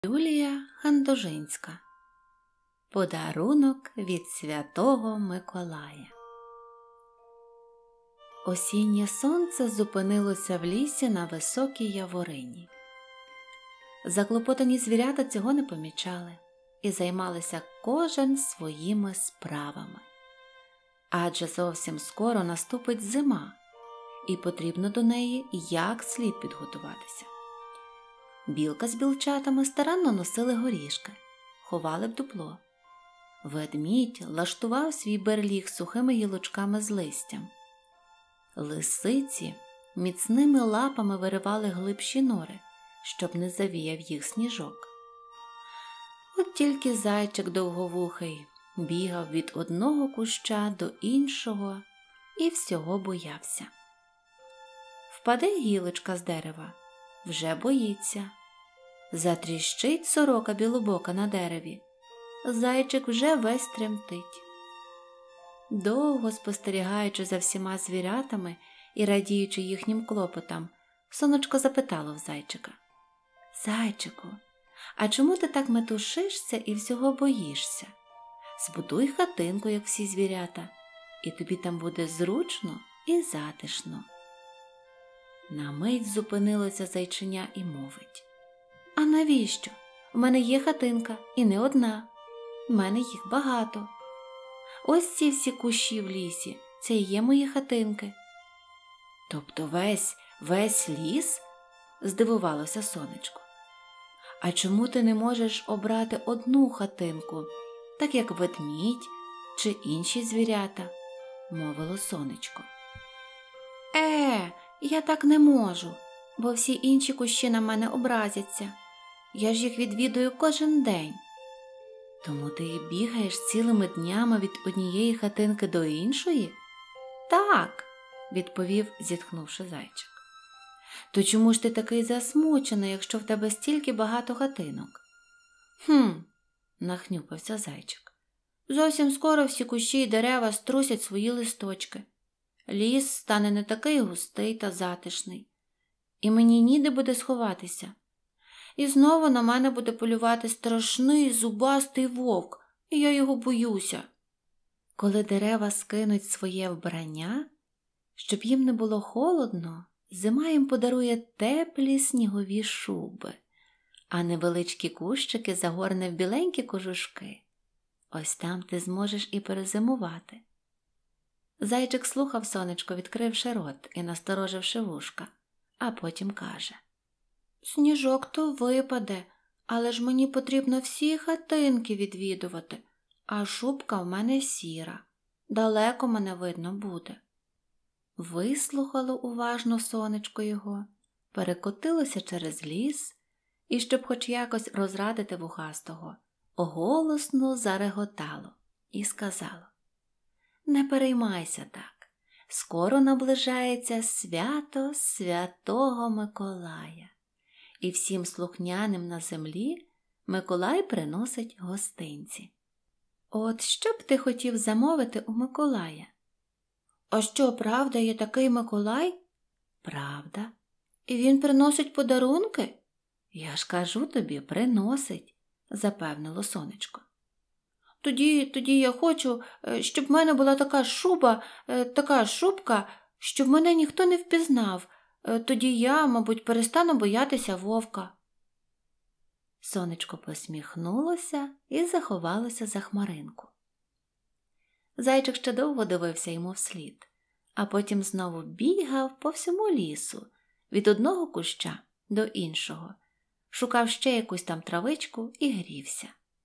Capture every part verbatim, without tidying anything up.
Юлія Хандожинська. Подарунок від Святого Миколая. Осіннє сонце зупинилося в лісі на високій яворині. Заклопотані звірята цього не помічали і займалися кожен своїми справами. Адже зовсім скоро наступить зима, і потрібно до неї як слід підготуватися. Білка з білчатами старанно носили горішки, ховали в дупло. Ведмідь лаштував свій берліг сухими гілочками з листям. Лисиці міцними лапами виривали глибші нори, щоб не завіяв їх сніжок. От тільки зайчик довговухий бігав від одного куща до іншого і всього боявся. Впаде гілочка з дерева, вже боїться. Затріщить сорока білобока на дереві, зайчик вже весь тремтить. Довго спостерігаючи за всіма звірятами і радіючи їхнім клопотам, сонечко запитало в зайчика: «Зайчику, а чому ти так метушишся і всього боїшся? Збудуй хатинку, як всі звірята, і тобі там буде зручно і затишно». На мить зупинилося зайченя і мовить: «А навіщо? У мене є хатинка, і не одна. У мене їх багато. Ось ці всі кущі в лісі, це і є мої хатинки». «Тобто весь, весь ліс?» – здивувалося сонечко. «А чому ти не можеш обрати одну хатинку, так як ведмідь чи інші звірята?» – мовило сонечко. «Е, я так не можу, бо всі інші кущі на мене образяться. Я ж їх відвідую кожен день». «Тому ти і бігаєш цілими днями від однієї хатинки до іншої?» «Так», – відповів, зітхнувши зайчик. «То чому ж ти такий засмучений, якщо в тебе стільки багато хатинок?» «Хм», – нахнюпився зайчик. «Зовсім скоро всі кущі й дерева струсять свої листочки. Ліс стане не такий густий та затишний, і мені ніде буде сховатися. І знову на мене буде полювати страшний зубастий вовк, і я його боюся». Коли дерева скинуть своє вбрання, щоб їм не було холодно, зима їм подарує теплі снігові шуби, а невеличкі кущики загорне в біленькі кожушки. Ось там ти зможеш і перезимувати. Зайчик слухав сонечко, відкривши рот і настороживши вушка, а потім каже: «Сніжок то випаде, але ж мені потрібно всі хатинки відвідувати, а шубка в мене сіра, далеко мене видно буде». Вислухало уважно сонечко його, перекотилося через ліс і, щоб хоч якось розрадити вухастого, голосно зареготало і сказало: «Не переймайся так, скоро наближається свято Святого Миколая, і всім слухняним на землі Миколай приносить гостинці. От що б ти хотів замовити у Миколая?» «А що, правда, є такий Миколай?» «Правда. І він приносить подарунки?» «Я ж кажу тобі, приносить», – запевнило сонечко. Тоді, тоді я хочу, щоб в мене була така шуба, така шубка, щоб мене ніхто не впізнав. Тоді я, мабуть, перестану боятися вовка». Сонечко посміхнулося і заховалося за хмаринку. Зайчик ще довго дивився йому вслід, а потім знову бігав по всьому лісу, від одного куща до іншого, шукав ще якусь там травичку і грівся.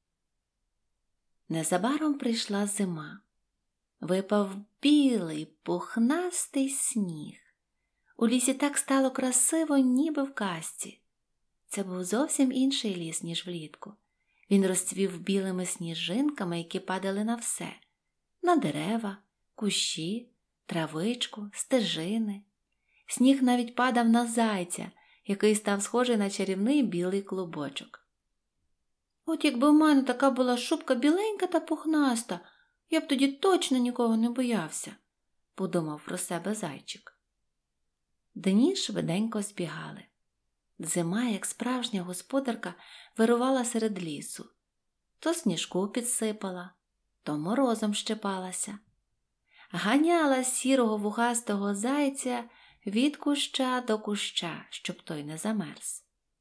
Незабаром прийшла зима. Випав білий, пухнастий сніг. У лісі так стало красиво, ніби в казці. Це був зовсім інший ліс, ніж влітку. Він розцвів білими сніжинками, які падали на все – на дерева, кущі, травичку, стежини. Сніг навіть падав на зайця, який став схожий на чарівний білий клубочок. «От якби в мене така була шубка біленька та пухнаста, я б тоді точно нікого не боявся», – подумав про себе зайчик. Дні швиденько збігали. Зима, як справжня господарка, вирувала серед лісу. То сніжку підсипала, то морозом щепалася. Ганяла сірого вухастого зайця від куща до куща, щоб той не замерз.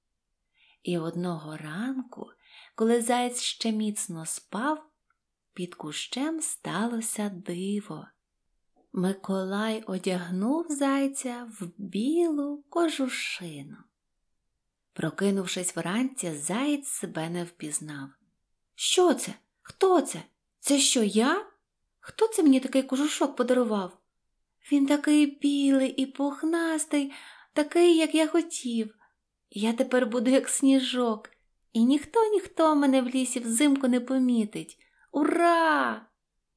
І одного ранку, коли заєць ще міцно спав, під кущем сталося диво. Миколай одягнув зайця в білу кожушину. Прокинувшись вранці, заєць себе не впізнав. «Що це? Хто це? Це що, я? Хто це мені такий кожушок подарував? Він такий білий і пухнастий, такий, як я хотів. Я тепер буду як сніжок, і ніхто-ніхто мене в лісі взимку не помітить. Ура!»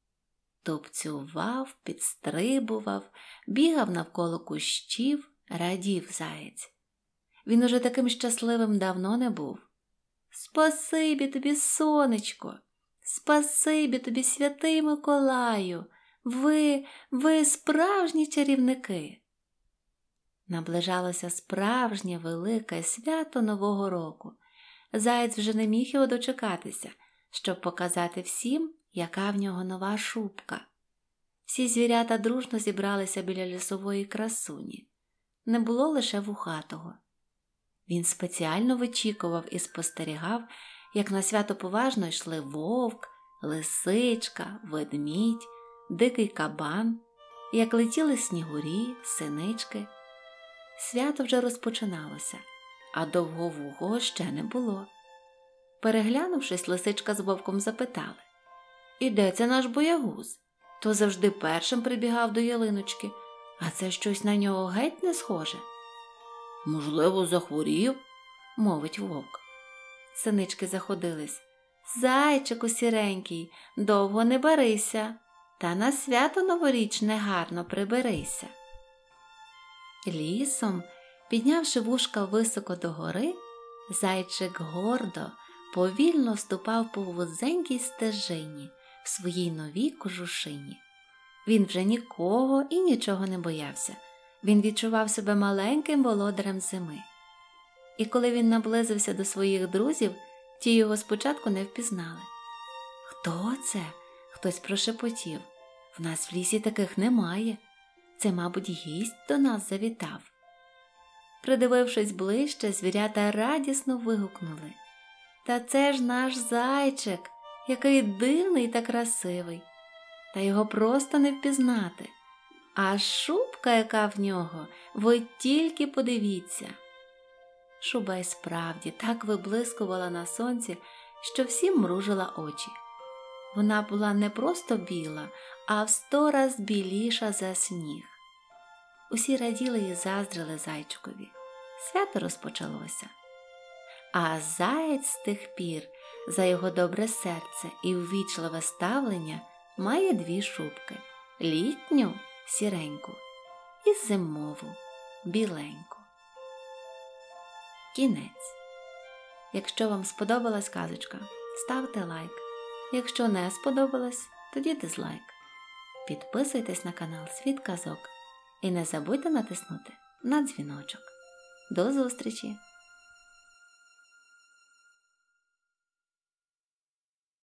Тупцював, підстрибував, бігав навколо кущів, радів заєць. Він уже таким щасливим давно не був. «Спасибі тобі, сонечко! Спасибі тобі, святий Миколаю! Ви, ви справжні чарівники!» Наближалося справжнє велике свято Нового року. Заєць вже не міг його дочекатися, щоб показати всім, яка в нього нова шубка. Всі звірята дружно зібралися біля лісової красуні. Не було лише вухатого. Він спеціально вичікував і спостерігав, як на свято поважно йшли вовк, лисичка, ведмідь, дикий кабан, як летіли снігурі, синички. Свято вже розпочиналося, а довговухого ще не було. Переглянувшись, лисичка з вовком запитали: «І де це наш боягуз? То завжди першим прибігав до ялиночки, а це щось на нього геть не схоже». «Можливо, захворів?» – мовить вовк. Синички заходились: «Зайчику сіренький, довго не барися, та на свято новорічне гарно приберися». Лісом, піднявши вушка високо догори, зайчик гордо, повільно ступав по вузенькій стежині в своїй новій кожушині. Він вже нікого і нічого не боявся. Він відчував себе маленьким володарем зими. І коли він наблизився до своїх друзів, ті його спочатку не впізнали. «Хто це?» – хтось прошепотів. «В нас в лісі таких немає. Це, мабуть, гість до нас завітав». Придивившись ближче, звірята радісно вигукнули: «Та це ж наш зайчик, який дивний та красивий! Та його просто не впізнати. А шубка, яка в нього, ви тільки подивіться!» Шуба й справді так виблискувала на сонці, що всім мружила очі. Вона була не просто біла, а в сто раз біліша за сніг. Усі раділи і заздрили зайчикові. Свято розпочалося. А заєць з тих пір за його добре серце і ввічливе ставлення має дві шубки – літню – сіреньку і зимову – біленьку. Кінець. Якщо вам сподобалась казочка, ставте лайк. Якщо не сподобалась, тоді дизлайк. Підписуйтесь на канал Світ Казок і не забудьте натиснути на дзвіночок. До зустрічі!